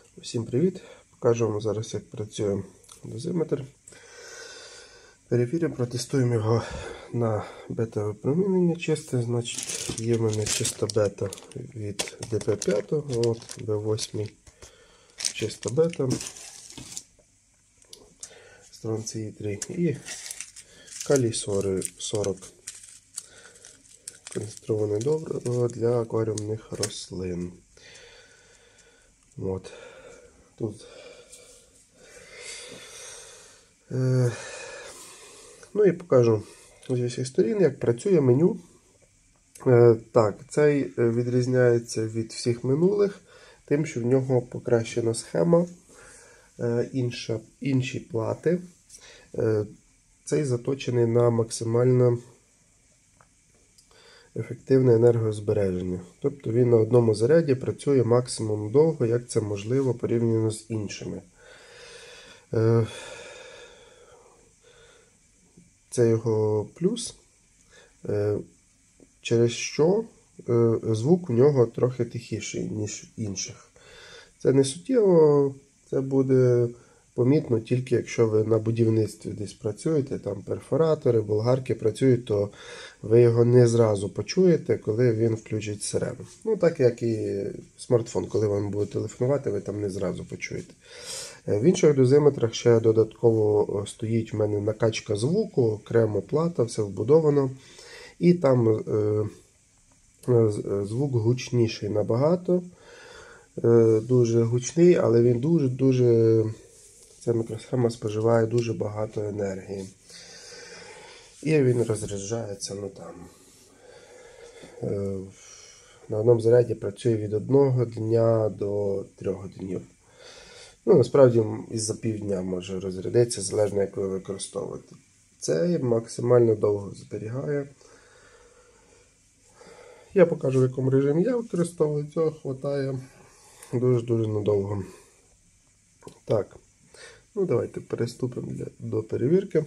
Всім привіт! Покажу вам зараз, як працює дозиметр. Перевіримо, протестуємо його на бета-випромінення чисте. Значить, є в мене чиста бета від ДП5, от B8 чиста бета, стронцій 3 і калій 40. Концентроване добриво для акваріумних рослин. От. Тут. Ну і покажу з усіх сторін, як працює меню. Так, цей відрізняється від всіх минулих, тим, що в нього покращена схема, інші плати. Цей заточений на максимально ефективне енергозбереження. Тобто він на одному заряді працює максимум довго, як це можливо порівняно з іншими. Це його плюс, через що звук у нього трохи тихіший, ніж інших. Це не суттєво, це буде помітно тільки якщо ви на будівництві десь працюєте, там перфоратори, болгарки працюють, то ви його не зразу почуєте, коли він включить сирену. Ну, так як і смартфон, коли вам буде телефонувати, ви там не зразу почуєте. В інших дозиметрах ще додатково стоїть в мене накачка звуку, окремо плата, все вбудовано. І там звук гучніший набагато, дуже гучний, але він дуже, ця мікросхема споживає дуже багато енергії. І він розряджається, ну там, на одному заряді працює від 1 дня до 3 днів. Ну, насправді, із-за півдня може розрядитися, залежно як ви використовуєте. Цей максимально довго зберігає. Я покажу, в якому режимі я використовую, цього вистачає дуже надовго. Так, ну давайте приступимо до перевірки.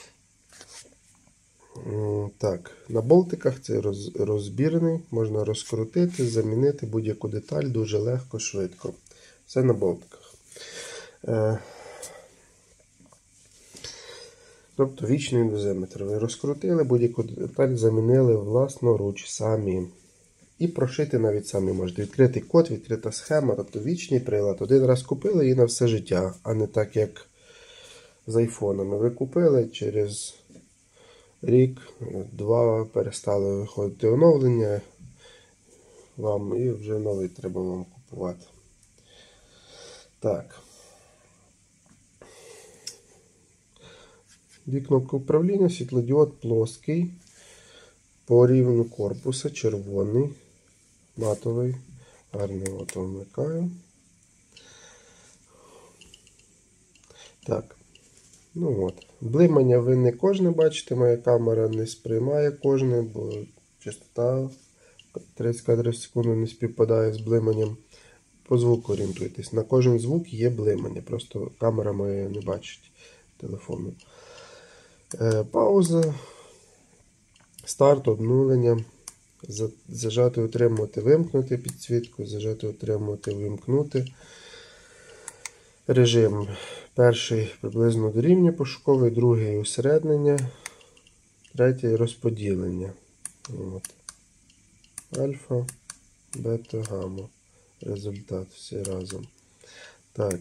Так, на болтиках цей розбірний, можна розкрутити, замінити будь-яку деталь дуже легко, швидко. Все на болтиках. Тобто вічний дозиметр. Ви розкрутили, будь-яку деталь замінили власноруч самі. І прошити навіть самі можете. Відкритий код, відкрита схема, тобто вічний прилад. Один раз купили і на все життя, а не так, як з айфонами. Ви купили, через рік-два перестали виходити оновлення вам, і вже новий треба вам купувати. Так. Дві кнопки управління, світлодіод плоский, по рівню корпуса, червоний, матовий, гарний, от вмикаю. Так, ну от, блимання ви не кожне бачите, моя камера не сприймає кожне, бо частота 30 кадрів в секунду не співпадає з блиманням. По звуку орієнтуйтесь, на кожен звук є блимання, просто камера моя не бачить телефону. Пауза, старт, обнулення, зажати, утримувати, вимкнути підсвітку, зажати, утримувати, вимкнути. Режим перший приблизно дорівнює пошуковий, другий усереднення, третій розподілення. От. Альфа, бета, гамма. Результат всі разом. Так.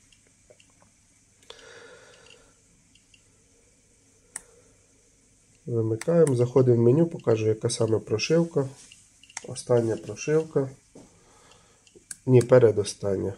Вимикаємо, заходимо в меню, покажу, яка саме прошивка. Остання прошивка. Ні, передостання.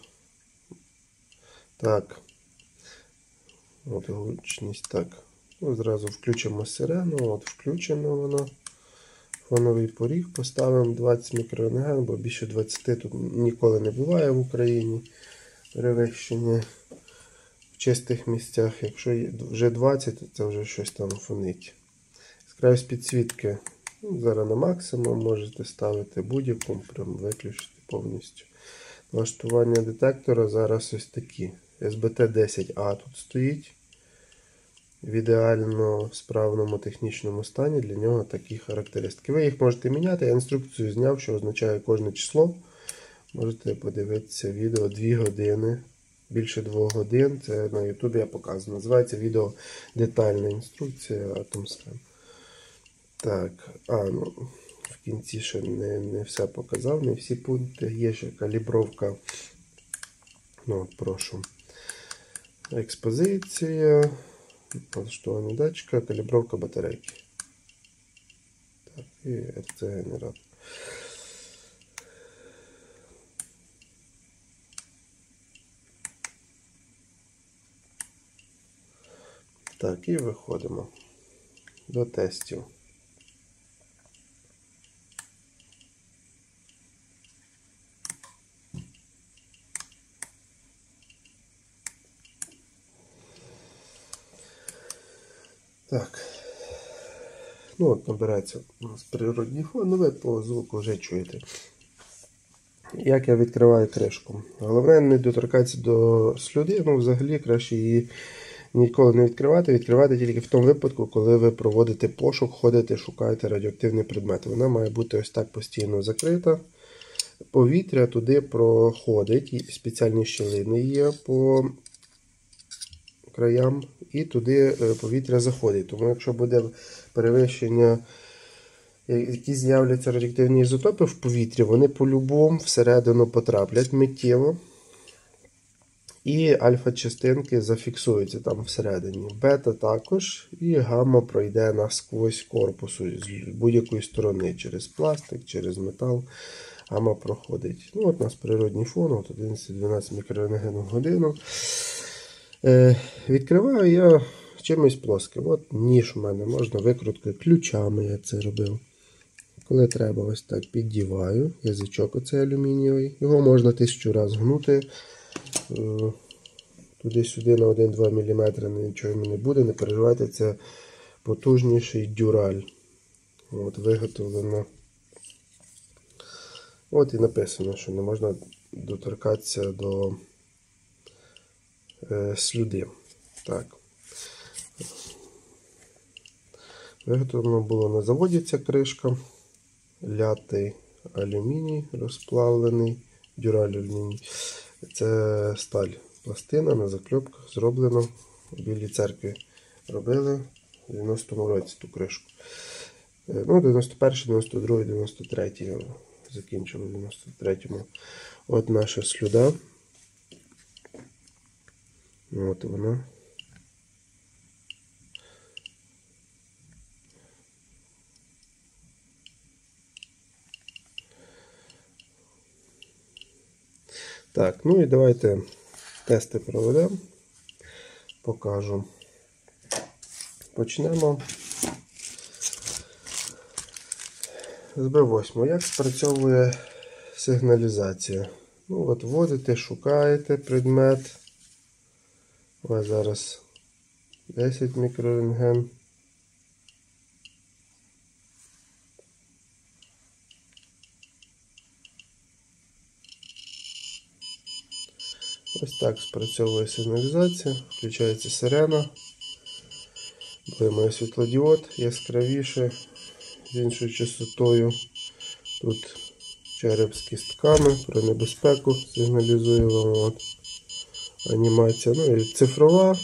Так. От гучність. Так. Ну, зразу включимо сирену. От включено воно. Фоновий поріг поставимо 20 мікрорентген, бо більше 20 тут ніколи не буває в Україні. Перевищення в чистих місцях. Якщо вже 20, то це вже щось там фонить. Яскравість підсвітки зараз на максимум, можете ставити будь-яку, прям виключити повністю. Налаштування детектора зараз ось такі. SBT10A тут стоїть. В ідеально справному технічному стані для нього такі характеристики. Ви їх можете міняти, я інструкцію зняв, що означає кожне число. Можете подивитися відео 2 години, більше 2 годин. Це на YouTube я показую. Називається відео «Детальна інструкція Atomscan». Так, ну, в кінці ще не все показав, не всі пункти. Є ще калібровка. Ну, от, прошу. Експозиція, налаштування датчика, калібровка батарейки. Так, і РЦ-генератор. Так, і виходимо до тестів. Так, ну от набирається у нас природній фон, ви по звуку вже чуєте. Як я відкриваю кришку? Головне не доторкатися до слюди, ну взагалі краще її ніколи не відкривати. Відкривати тільки в тому випадку, коли ви проводите пошук, ходите, шукаєте радіоактивний предмет. Вона має бути ось так постійно закрита. Повітря туди проходить, і спеціальні щілини є по краям, і туди повітря заходить. Тому якщо буде перевищення, які з'являться радіоактивні ізотопи в повітрі, вони по-любому всередину потраплять миттєво. І альфа-частинки зафіксуються там всередині. Бета також, і гамма пройде насквозь корпусу з будь-якої сторони, через пластик, через метал. Гамма проходить. Ну, от у нас природній фон, от 11-12 мікрорентген в годину. Відкриваю я чимось плоским. От ніж у мене, можна викруткою, ключами я це робив. Коли треба, ось так піддіваю. Язичок оцей алюмінієвий. Його можна 1000 разів гнути. Туди-сюди на 1-2 мм нічого не буде, не переживайте, це потужніший дюраль. От, виготовлено. От і написано, що не можна доторкатися до слюди. Так. Виготовлено було на заводі ця кришка. Лятий алюміній розплавлений, дюраль алюміній. Це сталь. Пластина на закльопках зроблено у Білій церкві. Робили в 90-му році ту кришку. Ну, 91, 92, 93 я закінчив у 93-му. От наша слюда. От вона. Так, ну і давайте тести проведемо. Покажу. Почнемо з B8. Як спрацьовує сигналізація? Ну от вводите, шукаєте предмет. Ось зараз 10 мікрорентген. Ось так спрацьовує сигналізація. Включається сирена. Блимає світлодіод яскравіше, з іншою частотою. Тут череп з кістками, про небезпеку сигналізує вам. От анімація. Ну і цифрова,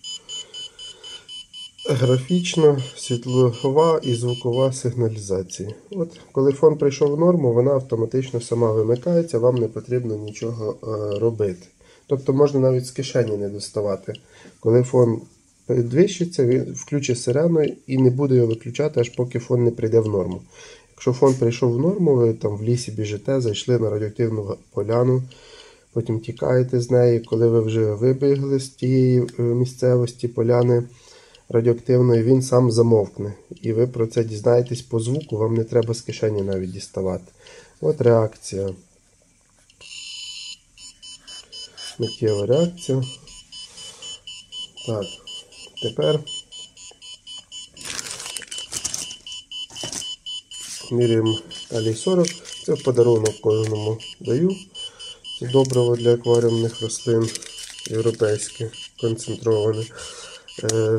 графічна, світлова і звукова сигналізації. От, коли фон прийшов в норму, вона автоматично сама вимикається, вам не потрібно нічого робити. Тобто можна навіть з кишені не доставати. Коли фон підвищиться, він включить сирену і не буде його виключати, аж поки фон не прийде в норму. Якщо фон прийшов в норму, ви там в лісі біжите, зайшли на радіоактивну поляну, потім тікаєте з неї, коли ви вже вибігли з тієї місцевості, поляни радіоактивної, він сам замовкне. І ви про це дізнаєтесь по звуку, вам не треба з кишені навіть діставати. От реакція. Миттєва реакція. Так, тепер міряємо калій 40. Це в подарунок кожному даю. Це добриво для акваріумних рослин, європейське, концентроване.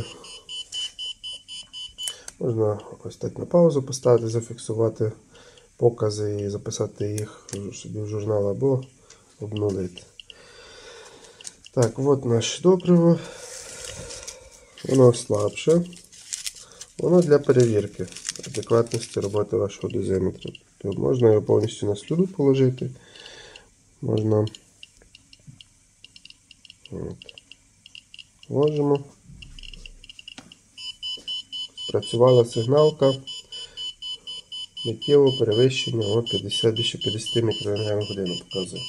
Можна ось так на паузу поставити, зафіксувати покази і записати їх собі в журнал або обнулити. Так, от наше добриво. Воно слабше. Воно для перевірки адекватності роботи вашого дозиметра. Тобто можна його повністю на сліду положити. Можна ложимо. Спрацювала сигналка. Миттєво перевищення більше 50 мікрорентген в годину показує.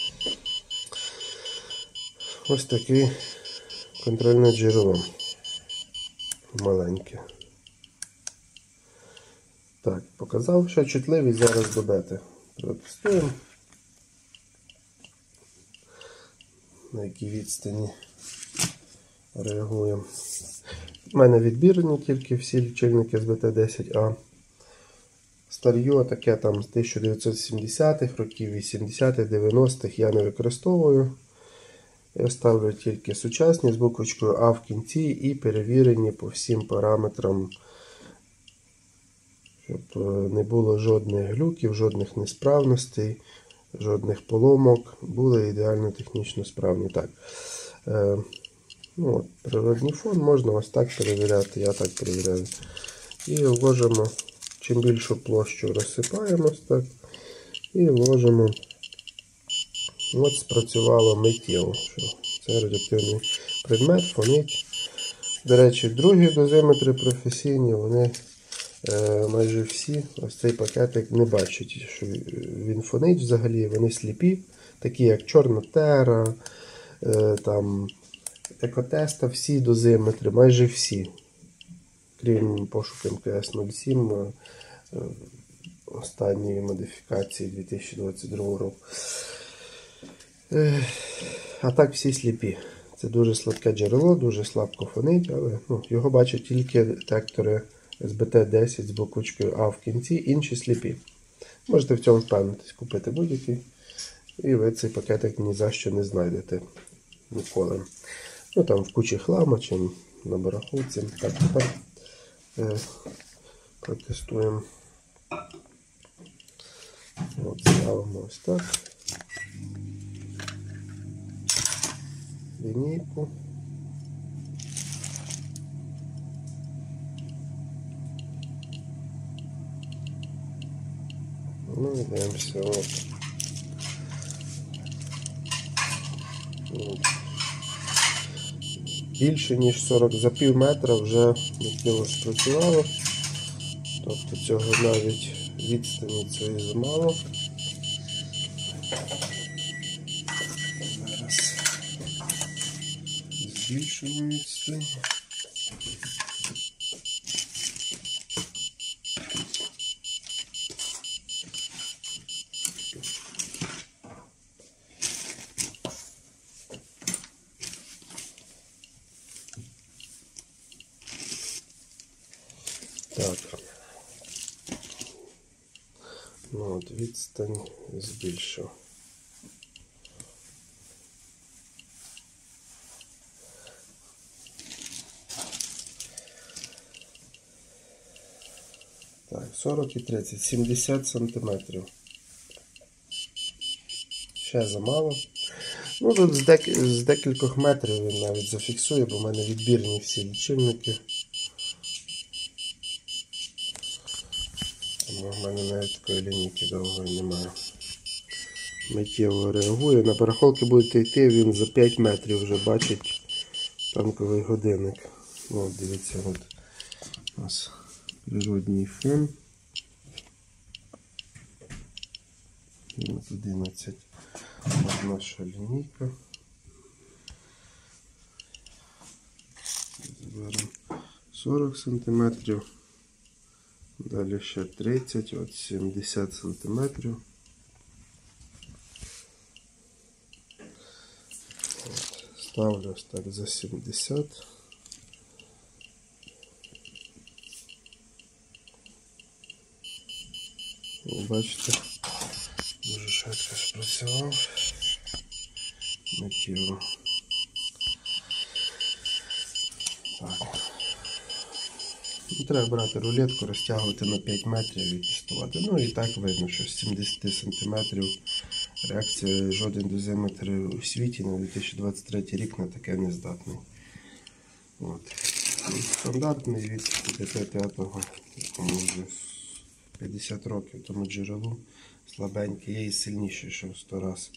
Ось таке контрольне джерело. Маленьке. Так, показав, що чутливість зараз додати. Протестуємо. На якій відстані реагуємо. У мене відбірні тільки всі лічильники з БТ-10А. Стар'ю таке там з 1970-х років, 80-х, 90-х я не використовую. Я ставлю тільки сучасні з буквочкою А в кінці і перевірені по всім параметрам, щоб не було жодних глюків, жодних несправностей, жодних поломок. Були ідеально технічно справні. Так. Природний фон можна ось так перевіряти, я так перевіряю. І вложимо, чим більшу площу розсипаємо ось так. І вложимо. От спрацювало миттєво, що це радіоактивний предмет, фонить. До речі, другі дозиметри професійні, вони майже всі, ось цей пакетик не бачать, що він фонить взагалі, вони сліпі, такі як Чорнотера, там, Екотеста, всі дозиметри, майже всі, крім пошуку МКС-07, останньої модифікації 2022 року. А так всі сліпі. Це дуже слабке джерело, дуже слабко фонить, але його бачать тільки детектори СБТ-10 з буквочкою А в кінці, інші сліпі. Можете в цьому впевнитись, купити будь-який, і ви цей пакетик ні за що не знайдете ніколи. Там в кучі хлама чи на барахолці. Так, тепер протестуємо. От, ставимо ось так. Лінійку. І дивимося. Більше ніж 40, за пів метра вже миттєво спрацювало. Тобто цього навіть відстані цієї замало. Зараз збільшимо відстань. Так. От відстань збільшив. Так, 40 і 30, 70 сантиметрів. Ще замало. Тут з декількох метрів він навіть зафіксує, бо в мене відбірні всі лічильники. Тому в мене навіть такої лінійки довгої немає. Миттєво реагує. На барахолки будете йти, він за 5 метрів вже бачить танковий годинник. Дивіться, от у нас природній фон. 11. От наша лінійка. Заберемо 40 см. Далі ще 30, от 70 см. Ставлю ось так за 70. Бачите, дуже швидко спрацював. Миттєво. Так. Треба брати рулетку, розтягувати на 5 метрів і тестувати. Ну і так видно, що з 70 см реакція жоден дозиметр у світі на 2023 рік на таке не здатний. От. Стандартний від ДТ-5, якому вже 50 років тому джерелу, слабенький, є і сильніші, що в 100 раз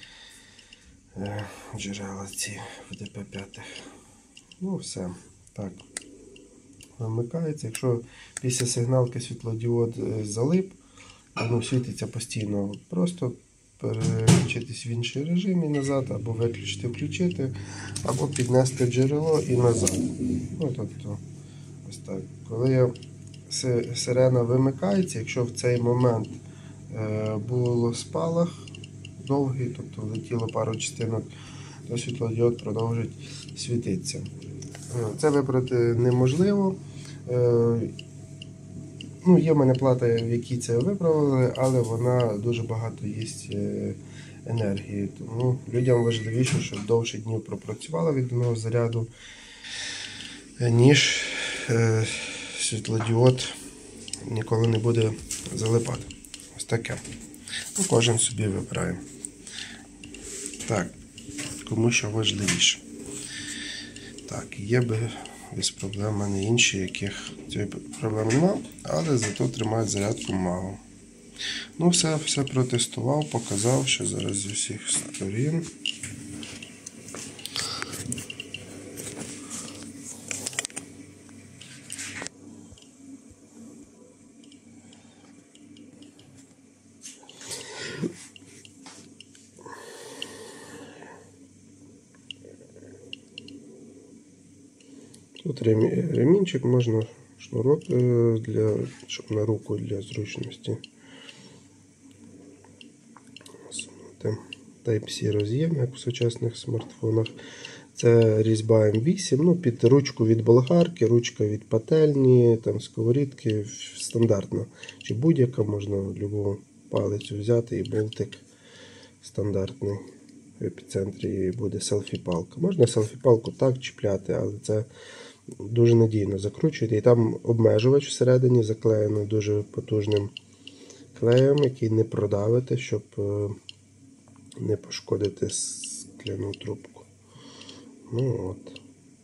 джерела ці в ДП-5. Ну все, так. Вимикається. Якщо після сигналки світлодіод залип, воно світиться постійно, просто переключитись в інший режим і назад, або виключити, включити, або піднести джерело і назад. Ну, тобто, ось так. Коли сирена вимикається, якщо в цей момент було спалах довгий, тобто летіло пару частинок, то світлодіод продовжить світитися. Це вибрати неможливо. Ну, є в мене плата, в якій це виправили, але вона дуже багато їсть енергії. Тому людям важливіше, щоб довше днів пропрацювала від одного заряду, ніж світлодіод ніколи не буде залипати. Ось таке. Ну, кожен собі вибирає. Так, кому що важливіше. Так, є без проблем в мене інші, яких цієї проблеми нема, але зато тримають зарядку мало. Ну, все протестував, показав, що зараз з усіх сторін. Тут ремінчик, можна шнурок щоб на руку для зручності. Type-C роз'єм, як в сучасних смартфонах. Це різьба М8, ну, під ручку від болгарки, ручка від пательні, там сковорідки, стандартно. Чи будь-яка, можна любу палицю взяти і болтик стандартний. В епіцентрі буде селфі-палка. Можна селфі-палку так чіпляти, але це дуже надійно закручуєте. І там обмежувач всередині заклеєно дуже потужним клеєм, який не продавите, щоб не пошкодити скляну трубку. Ну от.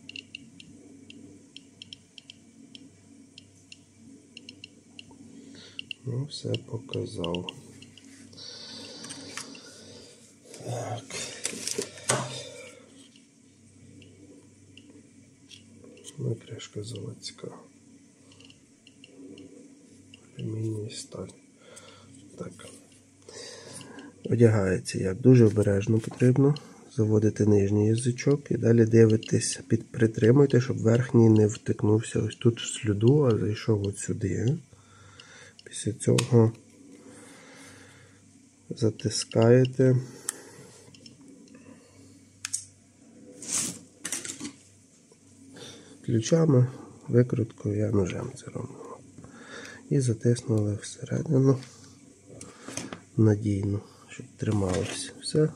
Ну, все показав. Так. Ну, кришка заводська. Алюміній, сталь. Так. Одягається як? Дуже обережно потрібно. Заводити нижній язичок і далі дивитись, притримуйте, щоб верхній не втикнувся ось тут в сліду, а зайшов от сюди. Після цього затискаєте. Ключами, викруткою, я ножем це роблю. І затиснули всередину надійно, щоб трималося.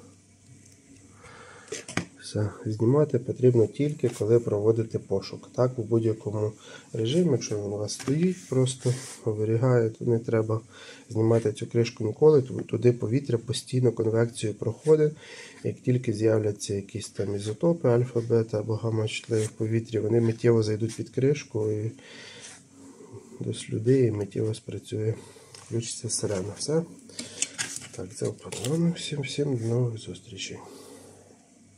Все. Знімати потрібно тільки, коли проводите пошук. Так, у будь-якому режимі, якщо він у вас стоїть, просто оберігає, то не треба знімати цю кришку ніколи, туди повітря постійно конвекцію проходить. Як тільки з'являться якісь там ізотопи, альфа, бета або гамма-чутливі в повітрі, вони миттєво зайдуть під кришку і до слюди і миттєво спрацює. Включиться сирена. Все. Так, це впевнено. Всім до нових зустрічей.